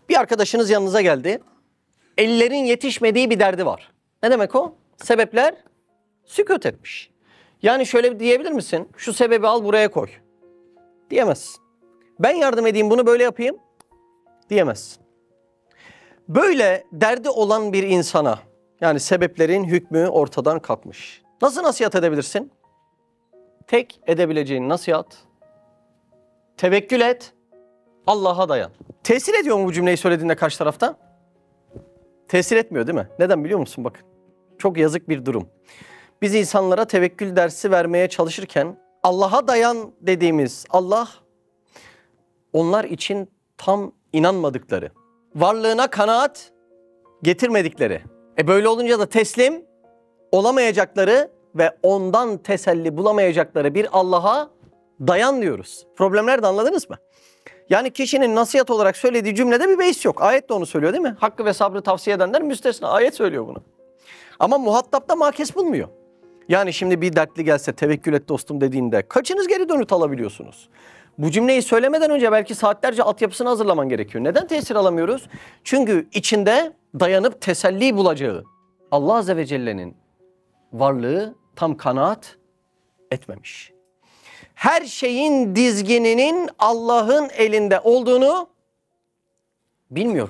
Bir arkadaşınız yanınıza geldi. Ellerin yetişmediği bir derdi var. Ne demek o? Sebepler sükût etmiş. Yani şöyle diyebilir misin? Şu sebebi al buraya koy. Diyemezsin. Ben yardım edeyim bunu böyle yapayım. Diyemezsin. Böyle derdi olan bir insana, yani sebeplerin hükmü ortadan kalkmış. Nasıl nasihat edebilirsin? Tek edebileceğin nasihat, tevekkül et, Allah'a dayan. Tesir ediyor mu bu cümleyi söylediğinde karşı tarafta? Tesir etmiyor değil mi? Neden biliyor musun? Bakın. Çok yazık bir durum. Biz insanlara tevekkül dersi vermeye çalışırken Allah'a dayan dediğimiz Allah, onlar için tam inanmadıkları, varlığına kanaat getirmedikleri, böyle olunca da teslim olamayacakları ve ondan teselli bulamayacakları bir Allah'a dayan diyoruz. Problemleri de anladınız mı? Yani kişinin nasihat olarak söylediği cümlede bir beis yok. Ayet de onu söylüyor değil mi? Hakkı ve sabrı tavsiye edenler müstesna. Ayet söylüyor bunu. Ama muhatap da makes bulmuyor. Yani şimdi bir dertli gelse tevekkül et dostum dediğinde kaçınız geri dönüt alabiliyorsunuz? Bu cümleyi söylemeden önce belki saatlerce altyapısını hazırlaman gerekiyor. Neden tesir alamıyoruz? Çünkü içinde dayanıp teselli bulacağı Allah Azze ve Celle'nin varlığı tam kanaat etmemiş. Her şeyin dizgininin Allah'ın elinde olduğunu bilmiyor.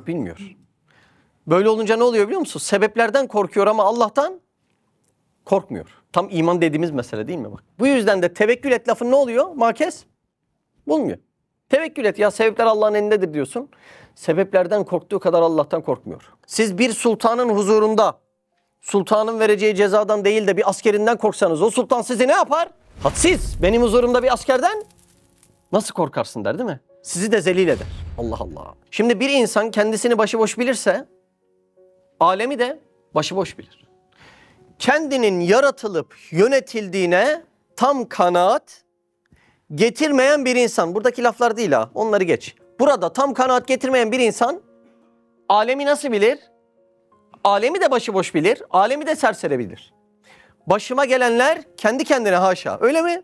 Böyle olunca ne oluyor biliyor musun? Sebeplerden korkuyor ama Allah'tan korkmuyor. Tam iman dediğimiz mesele değil mi? Bak. Bu yüzden de tevekkül et lafın ne oluyor? Makes bulmuyor. Tevekkül et ya, sebepler Allah'ın elindedir diyorsun. Sebeplerden korktuğu kadar Allah'tan korkmuyor. Siz bir sultanın huzurunda sultanın vereceği cezadan değil de bir askerinden korksanız o sultan sizi ne yapar? Hadsiz, benim huzurumda bir askerden nasıl korkarsın der değil mi? Sizi de zelil eder. Allah Allah. Şimdi bir insan kendisini başıboş bilirse alemi de başıboş bilir. Kendinin yaratılıp yönetildiğine tam kanaat getirmeyen bir insan, buradaki laflar değil ha, onları geç. Burada tam kanaat getirmeyen bir insan alemi nasıl bilir? Alemi de başıboş bilir, alemi de serseri bilir. Başıma gelenler kendi kendine haşa, öyle mi?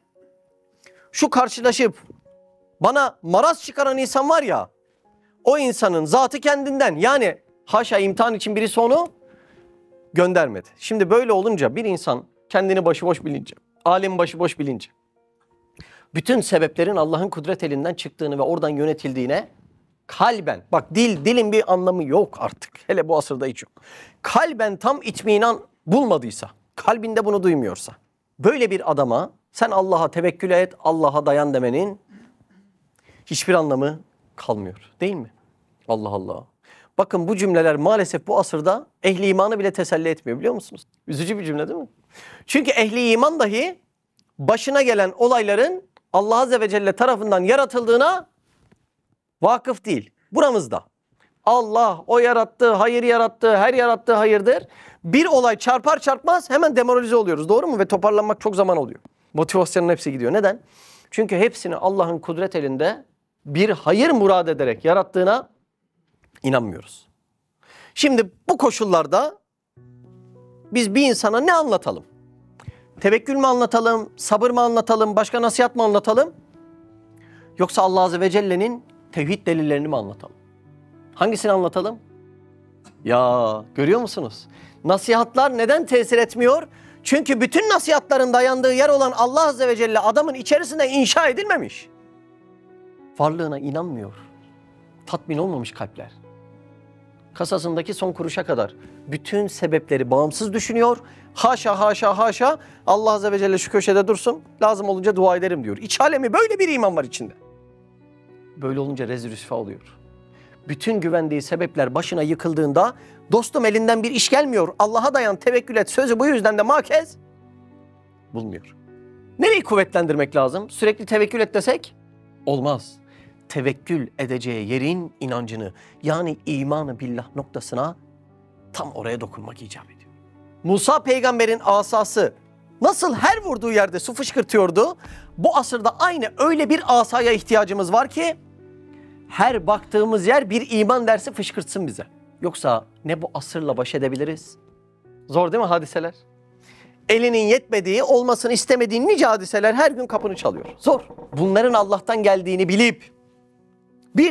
Şu karşılaşıp bana maraz çıkaran insan var ya, o insanın zatı kendinden, yani haşa imtihan için birisi onu göndermedi. Şimdi böyle olunca bir insan kendini başıboş bilince, alemi başıboş bilince, bütün sebeplerin Allah'ın kudret elinden çıktığını ve oradan yönetildiğine kalben, bak dilin bir anlamı yok artık. Hele bu asırda hiç yok. Kalben tam itminan bulmadıysa, kalbinde bunu duymuyorsa, böyle bir adama sen Allah'a tevekkül et, Allah'a dayan demenin hiçbir anlamı kalmıyor. Değil mi? Allah Allah. Bakın bu cümleler maalesef bu asırda ehli imanı bile teselli etmiyor, biliyor musunuz? Üzücü bir cümle değil mi? Çünkü ehli iman dahi başına gelen olayların Allah Azze ve Celle tarafından yaratıldığına vakıf değil. Buramızda. Allah o yarattı, hayır yarattı, her yarattığı hayırdır. Bir olay çarpar çarpmaz hemen demoralize oluyoruz. Doğru mu? Ve toparlanmak çok zaman oluyor. Motivasyonun hepsi gidiyor. Neden? Çünkü hepsini Allah'ın kudret elinde bir hayır murad ederek yarattığına inanmıyoruz. Şimdi bu koşullarda biz bir insana ne anlatalım? Tevekkül mü anlatalım, sabır mı anlatalım, başka nasihat mı anlatalım? Yoksa Allah Azze ve Celle'nin tevhid delillerini mi anlatalım? Hangisini anlatalım? Ya görüyor musunuz? Nasihatlar neden tesir etmiyor? Çünkü bütün nasihatların dayandığı yer olan Allah Azze ve Celle adamın içerisinde inşa edilmemiş. Varlığına inanmıyor. Tatmin olmamış kalpler. Kasasındaki son kuruşa kadar bütün sebepleri bağımsız düşünüyor. Haşa haşa haşa, Allah Azze ve Celle şu köşede dursun, lazım olunca dua ederim diyor. İç alemi böyle bir iman var içinde. Böyle olunca rezil rüsva oluyor. Bütün güvendiği sebepler başına yıkıldığında dostum elinden bir iş gelmiyor. Allah'a dayan, tevekkül et sözü bu yüzden de makez bulmuyor. Nereyi kuvvetlendirmek lazım? Sürekli tevekkül et desek olmaz. Tevekkül edeceği yerin inancını, yani imanı billah noktasına tam oraya dokunmak icap ediyor. Musa peygamberin asası nasıl her vurduğu yerde su fışkırtıyordu? Bu asırda aynı öyle bir asaya ihtiyacımız var ki her baktığımız yer bir iman dersi fışkırtsın bize. Yoksa ne bu asırla baş edebiliriz? Zor değil mi hadiseler? Elinin yetmediği, olmasını istemediği nice hadiseler her gün kapını çalıyor. Zor. Bunların Allah'tan geldiğini bilip bir de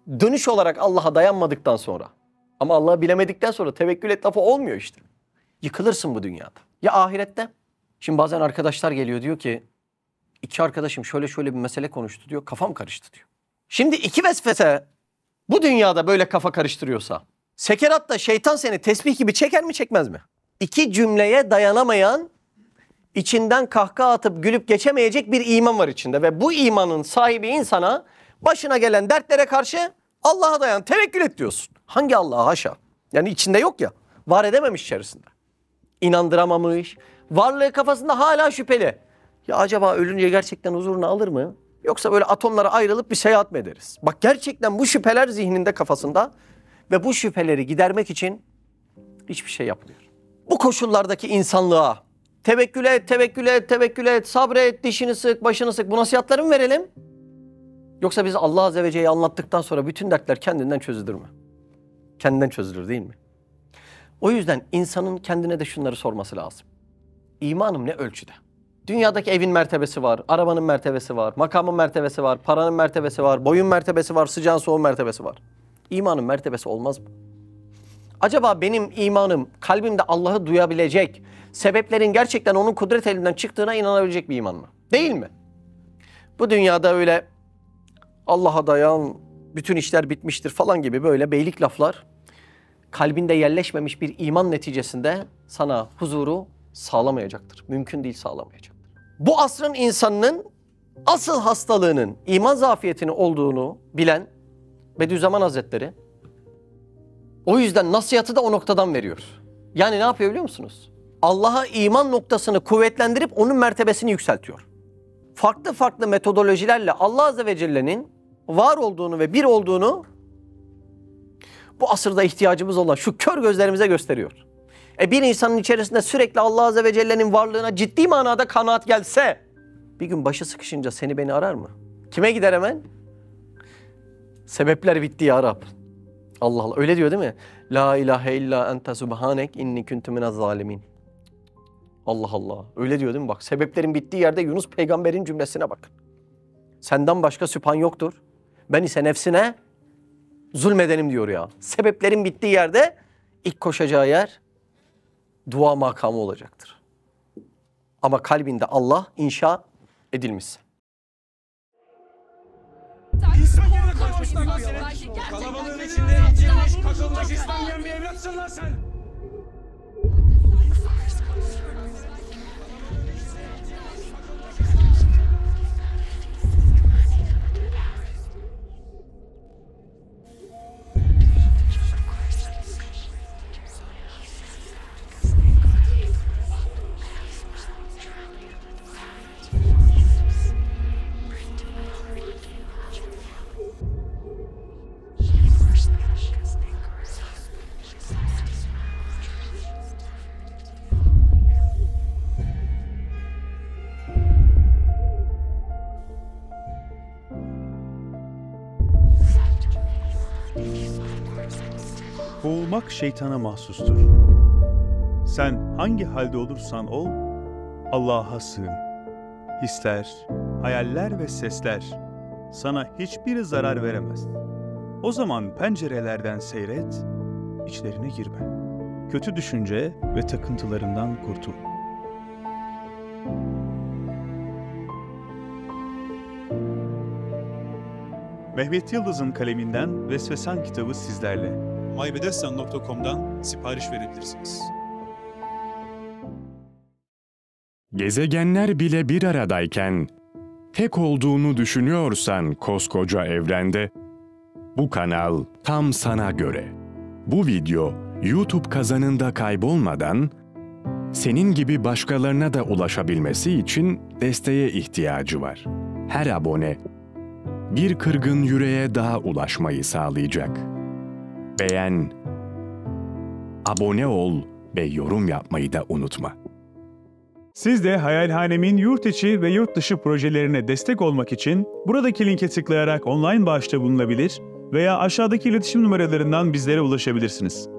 Dönüş olarak Allah'a dayanmadıktan sonra. Ama Allah'ı bilemedikten sonra tevekkül et lafı olmuyor işte. Yıkılırsın bu dünyada. Ya ahirette? Şimdi bazen arkadaşlar geliyor diyor ki iki arkadaşım şöyle şöyle bir mesele konuştu diyor. Kafam karıştı diyor. Şimdi iki vesvese bu dünyada böyle kafa karıştırıyorsa sekeratta şeytan seni tesbih gibi çeker mi çekmez mi? İki cümleye dayanamayan, içinden kahkaha atıp gülüp geçemeyecek bir iman var içinde. Ve bu imanın sahibi insana başına gelen dertlere karşı Allah'a dayan, tevekkül et diyorsun. Hangi Allah'a? Haşa. Yani içinde yok ya. Var edememiş içerisinde. İnandıramamış. Varlığı kafasında hala şüpheli. Ya acaba ölünce gerçekten huzurunu alır mı? Yoksa böyle atomlara ayrılıp bir seyahat mi ederiz? Bak gerçekten bu şüpheler zihninde, kafasında ve bu şüpheleri gidermek için hiçbir şey yapmıyor. Bu koşullardaki insanlığa tevekkül et, tevekkül et, tevekkül et, sabret, dişini sık, başını sık, bu nasihatları mı verelim? Yoksa biz Allah Azze ve Celle'yi anlattıktan sonra bütün dertler kendinden çözülür mü? Kendinden çözülür değil mi? O yüzden insanın kendine de şunları sorması lazım. İmanım ne ölçüde? Dünyadaki evin mertebesi var, arabanın mertebesi var, makamın mertebesi var, paranın mertebesi var, boyun mertebesi var, sıcağın soğuğun mertebesi var. İmanın mertebesi olmaz mı? Acaba benim imanım kalbimde Allah'ı duyabilecek, sebeplerin gerçekten onun kudret elinden çıktığına inanabilecek bir iman mı? Değil mi? Bu dünyada öyle Allah'a dayan, bütün işler bitmiştir falan gibi böyle beylik laflar kalbinde yerleşmemiş bir iman neticesinde sana huzuru sağlamayacaktır. Mümkün değil sağlamayacaktır. Bu asrın insanının asıl hastalığının iman zafiyetinin olduğunu bilen Bediüzzaman Hazretleri o yüzden nasihatı da o noktadan veriyor. Yani ne yapıyor biliyor musunuz? Allah'a iman noktasını kuvvetlendirip onun mertebesini yükseltiyor. Farklı farklı metodolojilerle Allah Azze ve Celle'nin var olduğunu ve bir olduğunu bu asırda ihtiyacımız olan şu kör gözlerimize gösteriyor. Bir insanın içerisinde sürekli Allah Azze ve Celle'nin varlığına ciddi manada kanaat gelse bir gün başı sıkışınca seni beni arar mı? Kime gider hemen? Sebepler bitti ya Rab. Allah Allah öyle diyor değil mi? La ilahe illa ente subhanek inni kuntu minez zalimin. Allah Allah öyle diyor değil mi? Bak sebeplerin bittiği yerde Yunus peygamberin cümlesine bakın. Senden başka sübhan yoktur. Ben ise nefsine zulmedenim diyor ya. Sebeplerin bittiği yerde ilk koşacağı yer dua makamı olacaktır. Ama kalbinde Allah inşa edilmişse. İnsan yerine koymuşlar lan seni. Kalabalığın içinde incinmiş, kakılmış İslam bir evlatsın lan sen. Boğulmak şeytana mahsustur. Sen hangi halde olursan ol, Allah'a sığın. Hisler, hayaller ve sesler sana hiçbir zarar veremez. O zaman pencerelerden seyret, içlerine girme. Kötü düşünce ve takıntılarından kurtul. Mehmet Yıldız'ın kaleminden Vesvesan kitabı sizlerle. mybedesten.com'dan sipariş verebilirsiniz. Gezegenler bile bir aradayken, tek olduğunu düşünüyorsan koskoca evrende, bu kanal tam sana göre. Bu video YouTube kazanında kaybolmadan, senin gibi başkalarına da ulaşabilmesi için desteğe ihtiyacı var. Her abone, bir kırgın yüreğe daha ulaşmayı sağlayacak. Beğen, abone ol ve yorum yapmayı da unutma. Siz de Hayalhanem'in yurt içi ve yurt dışı projelerine destek olmak için buradaki linke tıklayarak online bağışta bulunabilir veya aşağıdaki iletişim numaralarından bizlere ulaşabilirsiniz.